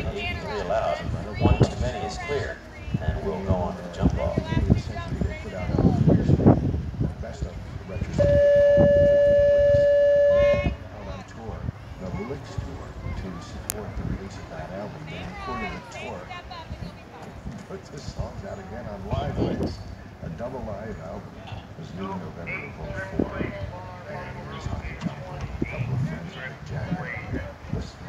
three allowed. One too many is clear, and will go on to the jump off. Best of retrospective on tour, the Licks Tour, to support the release of that album. They recorded a tour, put the songs out again on Live Licks, a double live album. It was new in November of 04. And here's Honky Tonk, a couple of friends with Jack. Listen.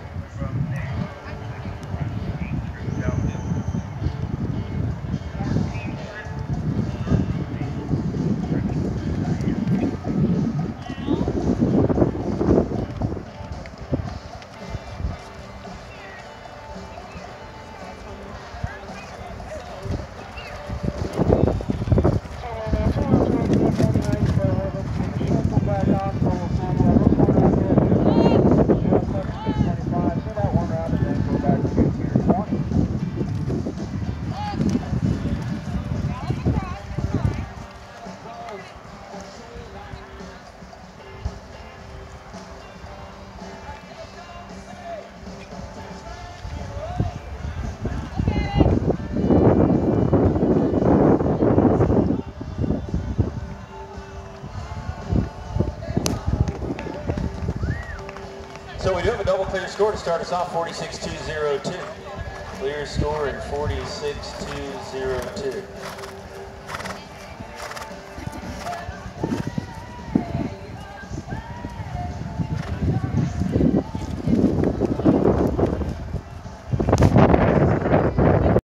So we do have a double clear score to start us off, 46-202. Clear score in 46-202.